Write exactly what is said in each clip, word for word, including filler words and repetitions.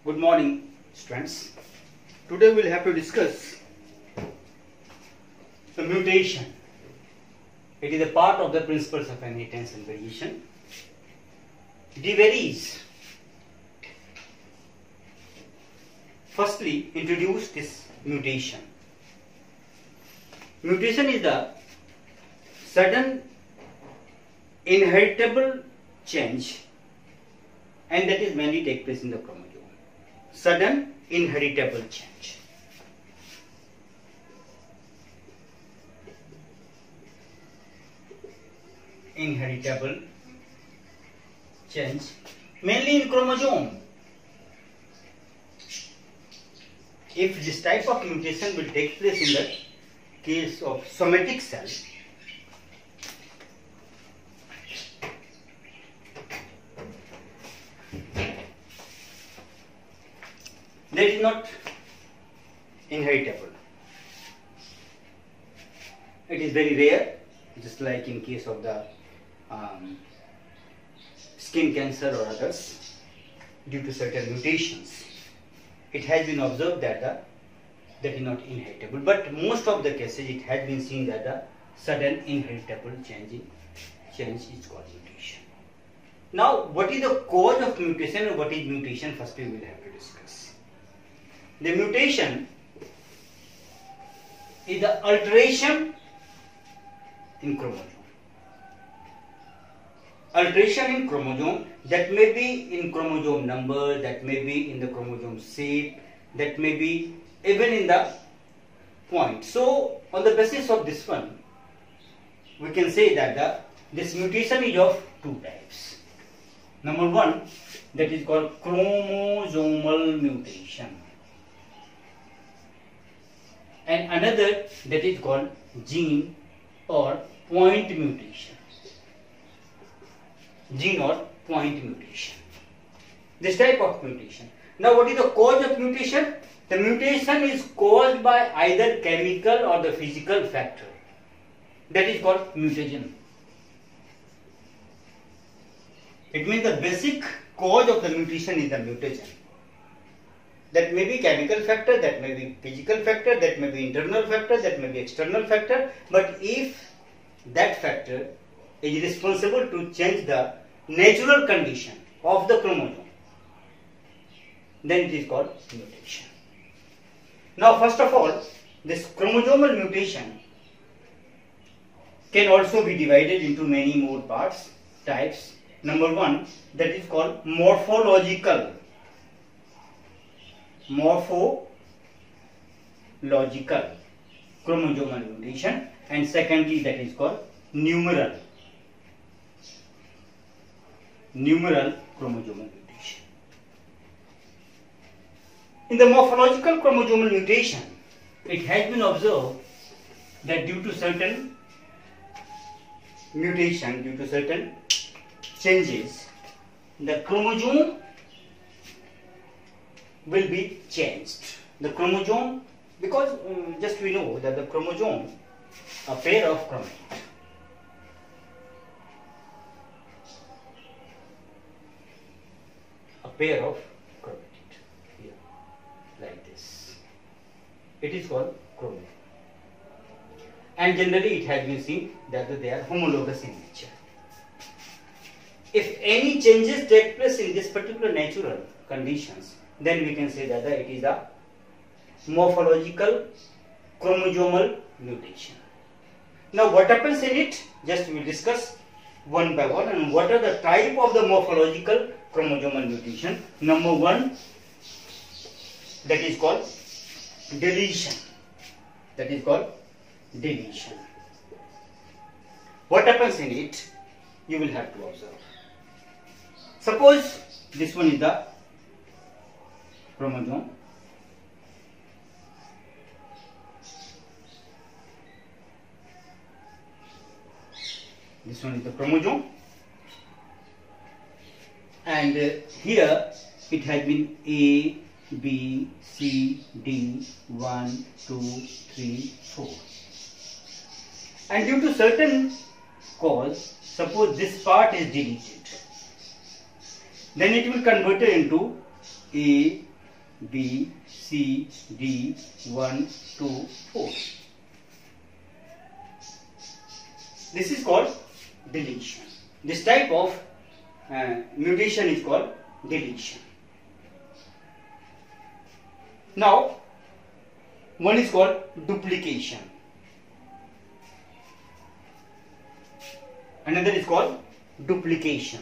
Good morning, students. Today we will have to discuss the mutation. It is a part of the principles of inheritance and variation. It varies. Firstly, introduce this mutation. Mutation is the sudden inheritable change, and that is mainly take place in the chromosome. Sudden inheritable change. Inheritable change mainly in chromosome. If this type of mutation will take place in the case of somatic cell, that is not inheritable. It is very rare, just like in case of the um, skin cancer or others, due to certain mutations. It has been observed that the, that is not inheritable, but most of the cases it has been seen that the sudden inheritable change, in, change is called mutation. Now, what is the cause of mutation and what is mutation? First we will have to discuss. The mutation is the alteration in chromosome. Alteration in chromosome, that may be in chromosome number, that may be in the chromosome shape, that may be even in the point. So, on the basis of this one, we can say that the, this mutation is of two types. Number one, that is called chromosomal mutation, and another that is called gene or point mutation. Gene or point mutation. This type of mutation. Now, what is the cause of mutation? The mutation is caused by either chemical or the physical factor. That is called mutagen. It means the basic cause of the mutation is the mutagen. That may be chemical factor, that may be physical factor, that may be internal factor, that may be external factor. But if that factor is responsible to change the natural condition of the chromosome, then it is called mutation. Now, first of all, this chromosomal mutation can also be divided into many more parts, types. Number one, that is called morphological. Morphological chromosomal mutation, and secondly, that is called numeral. Numeral chromosomal mutation. In the morphological chromosomal mutation, it has been observed that due to certain mutation, due to certain changes, the chromosome will be changed. The chromosome, because um, just we know that the chromosome, a pair of chromosomes, a pair of chromatid, here, like this. It is called chromosome. And generally it has been seen that they are homologous in nature. If any changes take place in this particular natural conditions, then we can say that it is a morphological chromosomal mutation. Now, what happens in it? Just we will discuss one by one. And what are the type of the morphological chromosomal mutation? Number one, that is called deletion. That is called deletion. What happens in it? You will have to observe. Suppose this one is the chromosome. This one is the chromosome, and uh, here it has been A, B, C, D, one, two, three, four. And due to certain cause, suppose this part is deleted, then it will convert it into A, B, C, D, one, two, four. This is called deletion. This type of uh, mutation is called deletion. Now, one is called duplication. Another is called duplication.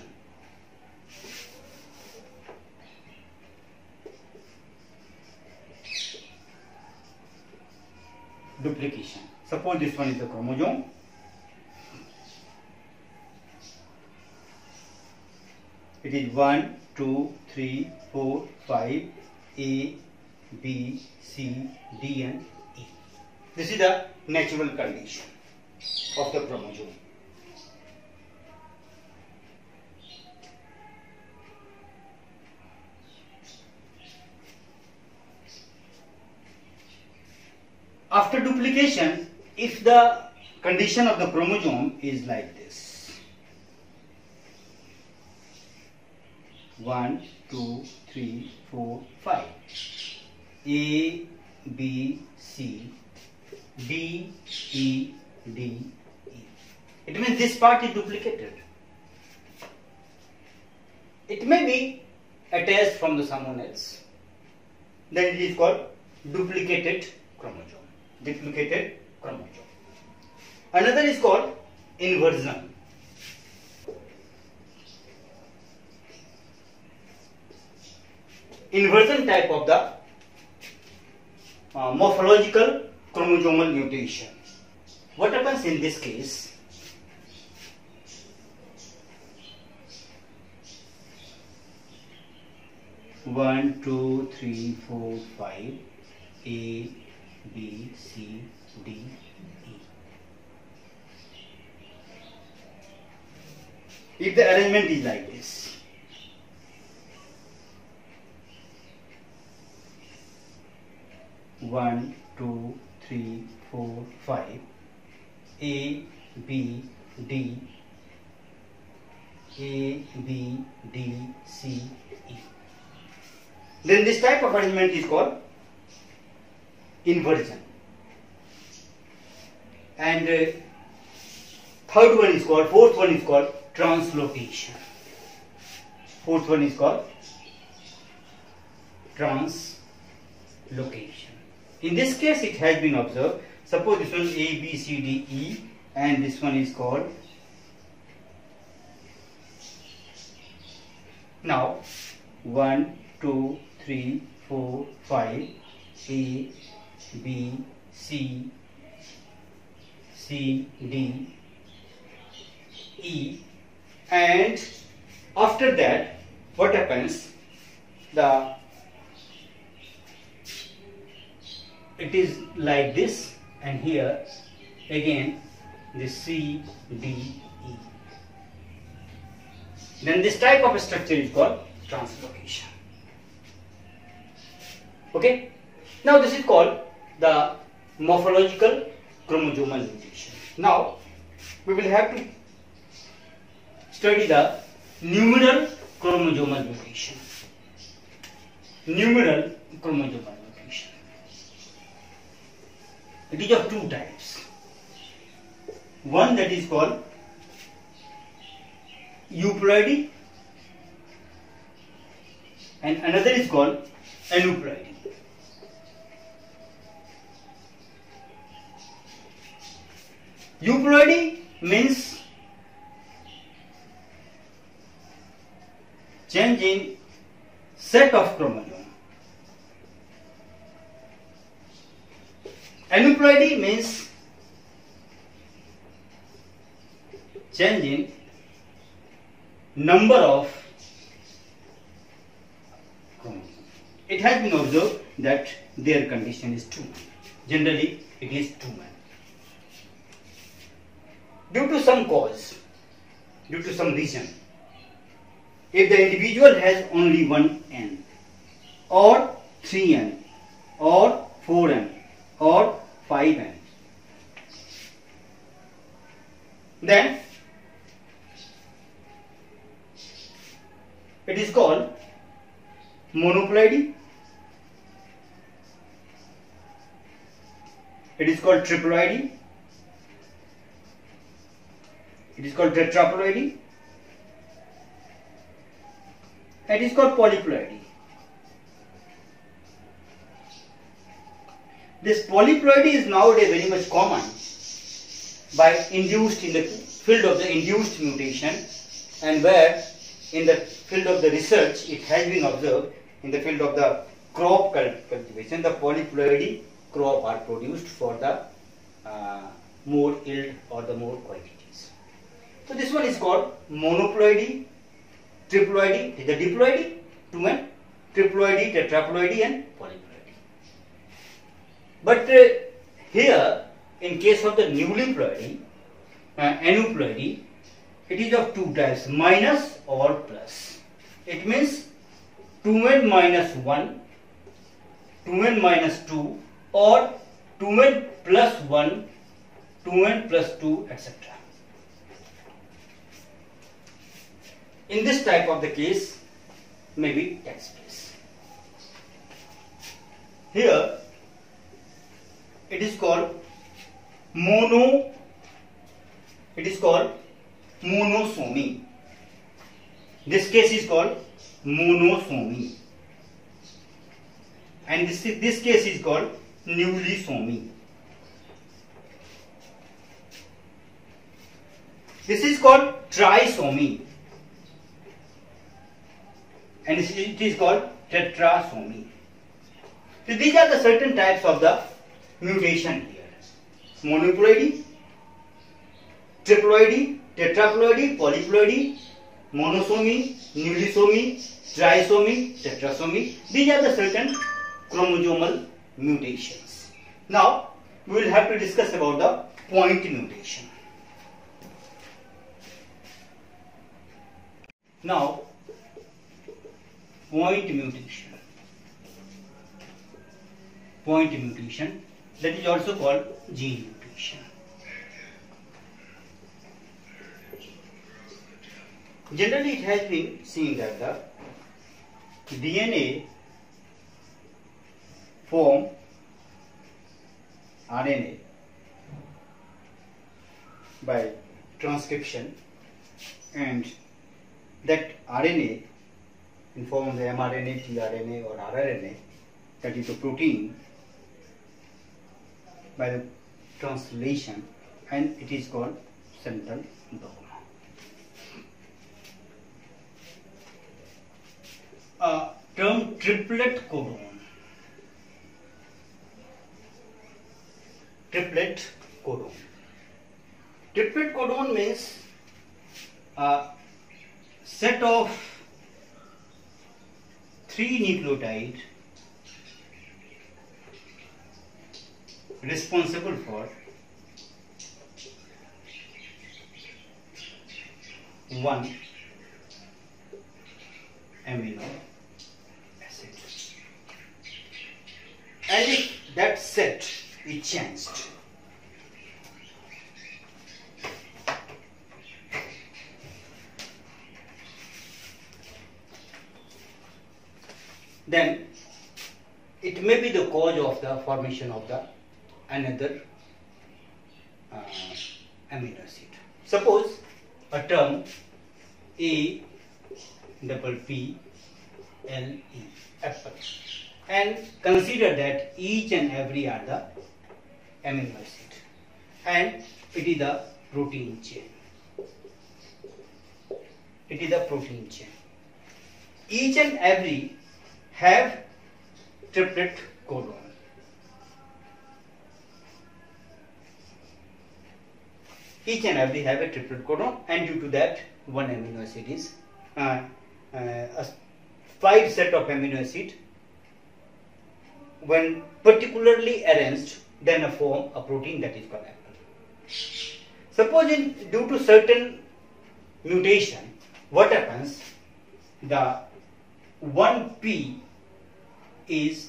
Duplication. Suppose this one is the chromosome. It is one, two, three, four, five, A, B, C, D and E. This is the natural condition of the chromosome. After duplication, if the condition of the chromosome is like this, one, two, three, four, five, A, B, C, D, E, D, E. It means this part is duplicated. It may be attached from the someone else. Then it is called duplicated chromosome. Duplicated chromosome. Another is called inversion. Inversion type of the uh, morphological chromosomal mutation. What happens in this case? One, two, three, four, five, A, B, C, D, E. If the arrangement is like this, one, two, three, four, five, A, B, D, A, B, D, C, E. Then this type of arrangement is called inversion. And uh, third one is called, fourth one is called translocation. Fourth one is called translocation. In this case, it has been observed. Suppose this one is A, B, C, D, E, and this one is called. Now, one, two, three, four, five, A, B, C, C, D, E, and after that, what happens? The it is like this, and here again this C, D, E. Then this type of structure is called translocation. Okay. Now this is called the morphological chromosomal mutation. Now we will have to study the numeral chromosomal mutation. Numeral chromosomal mutation. It is of two types. One that is called euploidy, and another is called aneuploidy. Euploidy means change in set of chromosome. Aneuploidy means change in number of chromosomes. It has been observed that their condition is two. Generally, it is two men. Due to some cause, due to some reason, if the individual has only one N, or three N, or four N, or five N, then it is called monoploidy, It is called triploidy. It is called tetraploidy. It is called polyploidy. This polyploidy is nowadays very much common by induced in the field of the induced mutation, and where in the field of the research it has been observed in the field of the crop cultivation, the polyploidy crop are produced for the uh, more yield or the more quantities. So this one is called monoploidy, triploidy, the diploidy, two and triploidy, tetraploidy and polyploidy. But uh, here in case of the newlyploidy, uh, aneuploidy, it is of two types, minus or plus. It means two n minus one, two n minus two, or two n plus one, two n plus two, et cetera. In this type of the case, maybe takes place. Here, it is called mono. It is called monosomy. This case is called monosomy, and this this case is called newlysomy. This is called trisomy, and it is called tetrasomy. So these are the certain types of the mutation here: monoploidy, triploidy, tetraploidy, polyploidy, monosomy, newlysomy, trisomy, tetrasomy. These are the certain chromosomal mutations. Now we will have to discuss about the point mutation. Now, point mutation. Point mutation, that is also called gene mutation. Generally, it has been seen that the D N A form R N A by transcription, and that R N A in form of the mRNA, tRNA or rRNA, that is the protein, by the translation, and it is called central dogma. Uh, term triplet codon. Triplet codon. Triplet codon means a set of three nucleotides responsible for one amino acid, and if that set is changed, then it may be the cause of the formation of the another uh, amino acid. Suppose a term A double P L E, apple, and consider that each and every are the amino acid, and it is the protein chain. It is the protein chain. Each and every have triplet codon. Each and every have a triplet codon, and due to that one amino acid is uh, uh, a five set of amino acid when particularly arranged, then a form a protein that is called apple. Suppose in, due to certain mutation, what happens? The one P is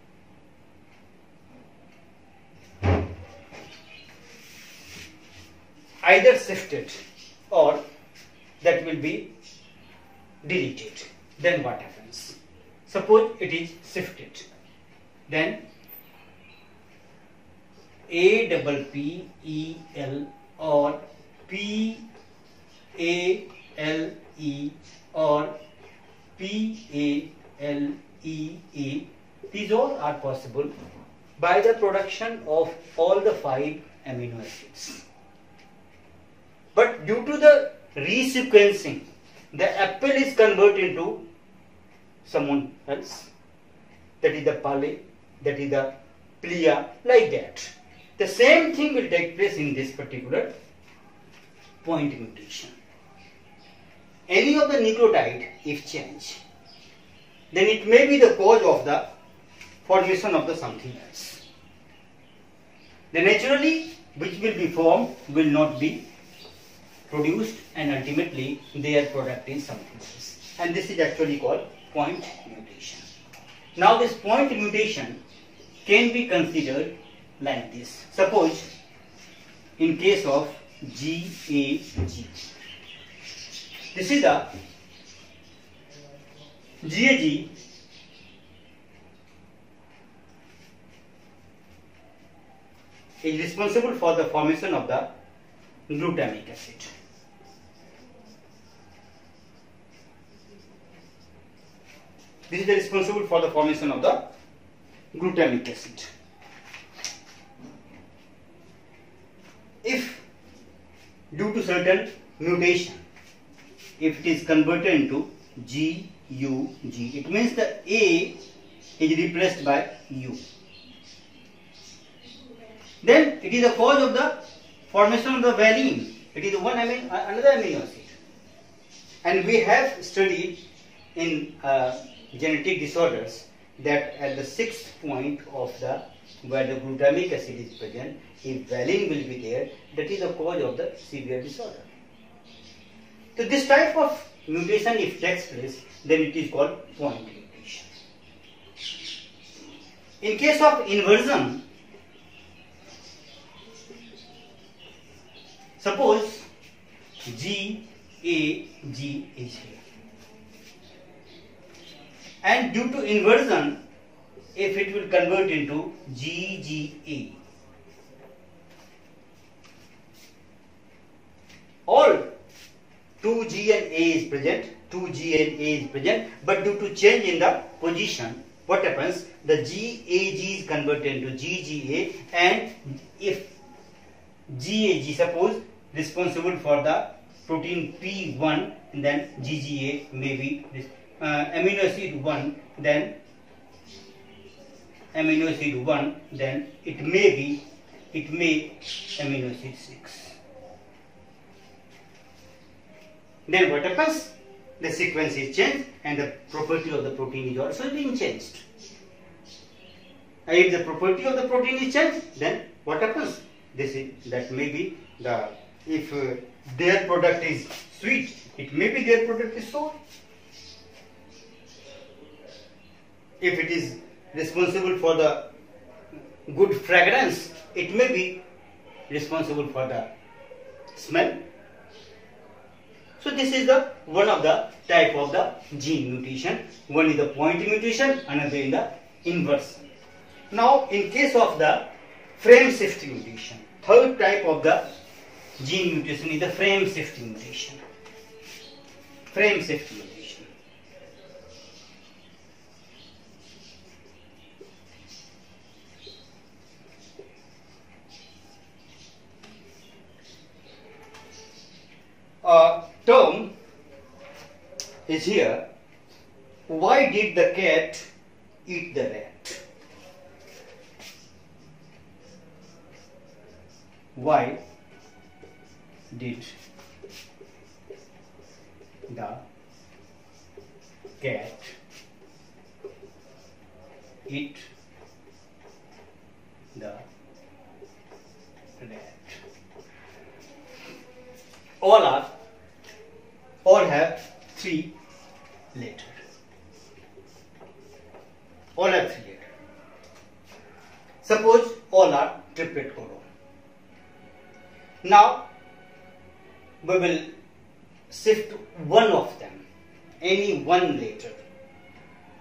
either shifted or that will be deleted. Then what happens? Suppose it is shifted, then A double P E L or P A L E or P A L E A. These all are possible by the production of all the five amino acids. But due to the resequencing, the apple is converted into someone else. That is the Pale, that is the Plia, like that. The same thing will take place in this particular point mutation. Any of the nucleotide, if changed, then it may be the cause of the formation of the something else. Then naturally, which will be formed will not be produced, and ultimately their product is something else. And this is actually called point mutation. Now this point mutation can be considered like this. Suppose in case of G A G, this is the G A G is responsible for the formation of the glutamic acid. This is the responsible for the formation of the glutamic acid. If due to certain mutation, if it is converted into G U G, it means the A is replaced by U. Then it is a cause of the formation of the valine. It is one amino, another amino acid. And we have studied in uh, genetic disorders that at the sixth point of the where the glutamic acid is present, if valine will be there, that is the cause of the severe disorder. So this type of mutation, if takes place, then it is called point mutation. In case of inversion, suppose G A G is here, and due to inversion, if it will convert into G G A, all two G and A is present, two G and A is present, but due to change in the position, what happens? The G A G is converted into G G A, and if G A G, suppose responsible for the protein P one, then G G A may be this, uh, amino acid one, then amino acid one, then it may be, it may amino acid six. Then what happens? The sequence is changed and the property of the protein is also being changed. And if the property of the protein is changed, then what happens? This is, that may be the, if uh, their product is sweet, it may be their product is sour. If it is responsible for the good fragrance, it may be responsible for the smell. So this is the one of the type of the gene mutation. One is the point mutation, another is the inversion. Now in case of the frame shift mutation, third type of the gene mutation is the frame shift mutation. Frame shift mutation. A term is here. Why did the cat eat the rat? Why did the cat eat the rat? All are, all have three letters. All have three letters. Suppose all are triplet codon. Now we will shift one of them, any one letter.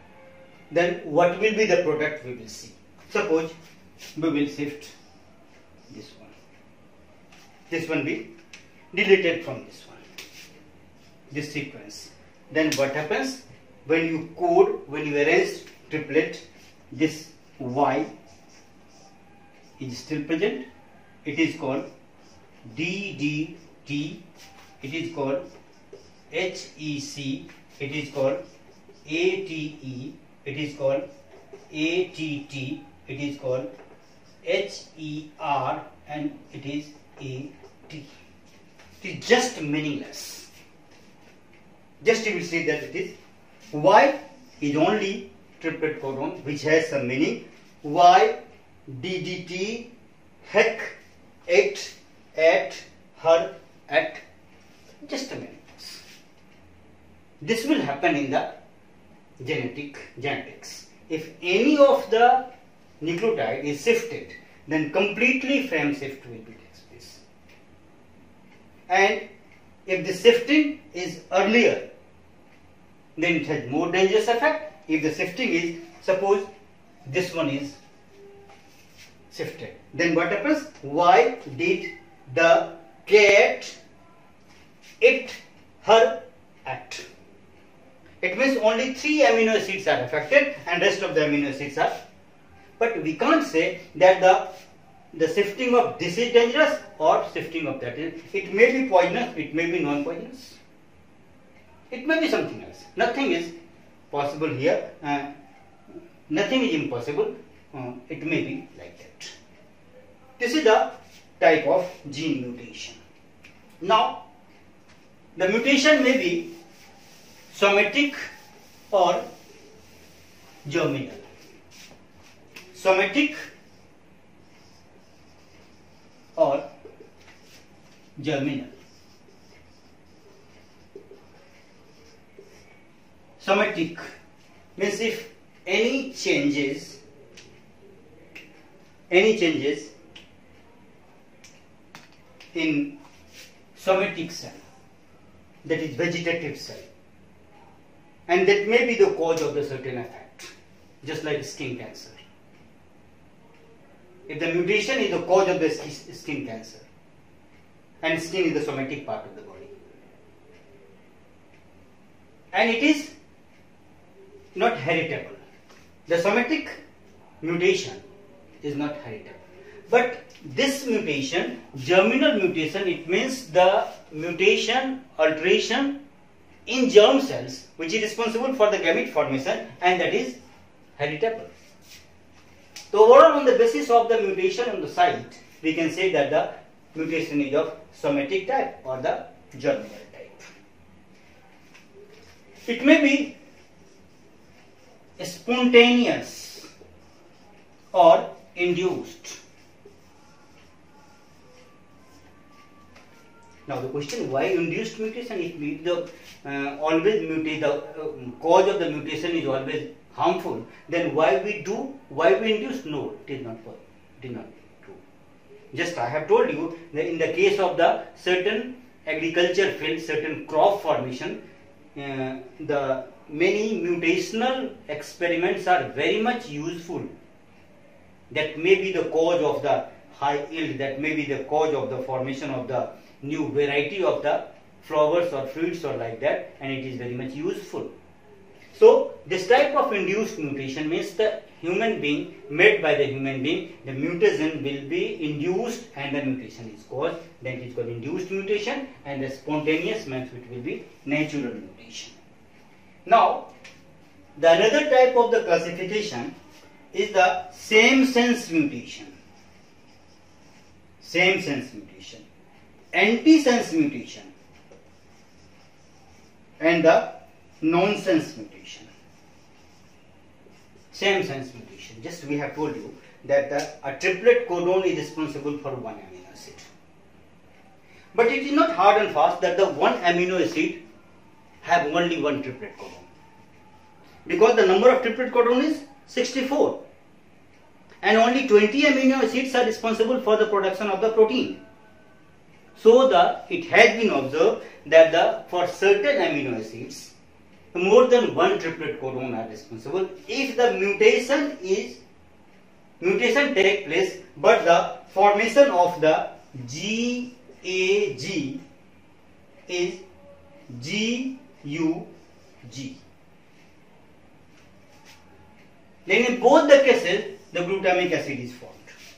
Then what will be the product we will see? Suppose we will shift this one. This one be deleted from this one, this sequence. Then what happens when you code, when you arrange triplet, this Y is still present. It is called D D T, it is called H E C, it is called A T E, it is called A T T, it is called H E R, and it is A T. It is just meaningless. Just you will see that it is Y is only triplet codon which has some meaning. Y, D D T, heck, it, at, her, at, just a minute. This will happen in the genetic genetics. If any of the nucleotide is shifted, then completely frame shift will be takes place. And if the shifting is earlier, then it has more dangerous effect. If the shifting is, suppose this one is shifted, then what happens? Why did the cat, it, her, at? It means only three amino acids are affected and rest of the amino acids are. But we can't say that the the shifting of this is dangerous or shifting of that is. It may be poisonous, it may be non-poisonous. It may be something else. Nothing is possible here. Uh, nothing is impossible. Uh, it may be like that. This is the type of gene mutation. Now, the mutation may be somatic or germinal. Somatic or germinal. Somatic means if any changes, any changes in somatic cell, that is vegetative cell, and that may be the cause of the certain effect, just like skin cancer. If the mutation is the cause of the skin cancer, and skin is the somatic part of the body, and it is not heritable. The somatic mutation is not heritable. But this mutation, germinal mutation, it means the mutation, alteration in germ cells which is responsible for the gamete formation, and that is heritable. So overall, on the basis of the mutation on the site, we can say that the mutation is of somatic type or the germinal type. It may be spontaneous or induced. Now the question, why induced mutation? If the uh, always mutate, the uh, cause of the mutation is always harmful, then why we do, why we induce? No, it is not, it is not true. Just I have told you that in the case of the certain agriculture field, certain crop formation, uh, the many mutational experiments are very much useful. That may be the cause of the high yield, that may be the cause of the formation of the new variety of the flowers or fruits or like that, and it is very much useful. So this type of induced mutation means the human being, made by the human being, the mutation will be induced and the mutation is caused, then it is called induced mutation, and the spontaneous means it will be natural mutation. Now, the another type of the classification is the same sense mutation. Same sense mutation, anti-sense mutation, and the nonsense mutation. Same sense mutation. Just we have told you that the, a triplet codon is responsible for one amino acid. But it is not hard and fast that the one amino acid have only one triplet codon. Because the number of triplet codon is sixty-four. And only twenty amino acids are responsible for the production of the protein. So the it has been observed that the for certain amino acids, more than one triplet codon are responsible. If the mutation is mutation take place, but the formation of the G A G is G U G. Then in both the cases, the glutamic acid is formed.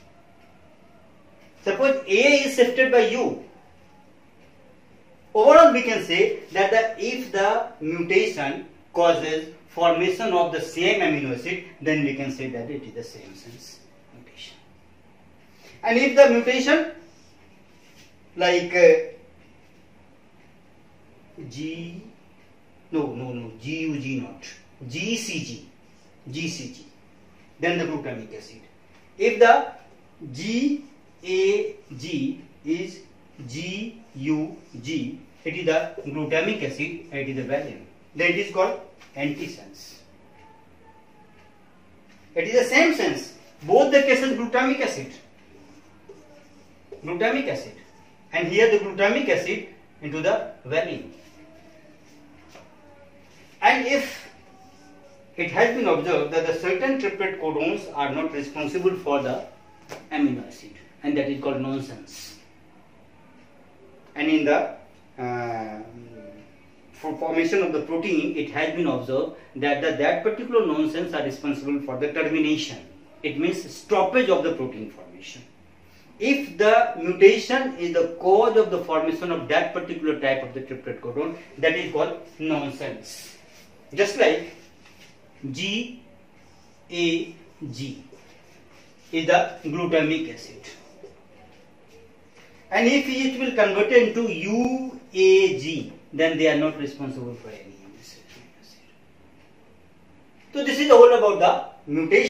Suppose A is shifted by U. Overall, we can say that the, if the mutation causes formation of the same amino acid, then we can say that it is the same sense mutation. And if the mutation like uh, G, no, no, no, G U G not, G C G, G C G, then the glutamic acid. If the G A G is G U G, it is the glutamic acid, it is the valium. Then it is called antisense. It is the same sense. Both the cases glutamic acid. Glutamic acid. And here the glutamic acid into the valium. And if it has been observed that the certain triplet codons are not responsible for the amino acid, and that is called nonsense. And in the uh, for formation of the protein, it has been observed that the, that particular nonsense are responsible for the termination. It means stoppage of the protein formation. If the mutation is the cause of the formation of that particular type of the triplet codon, that is called nonsense. Just like G A G is the glutamic acid. And if it will convert into U A G, then they are not responsible for any acid. So this is all about the mutation.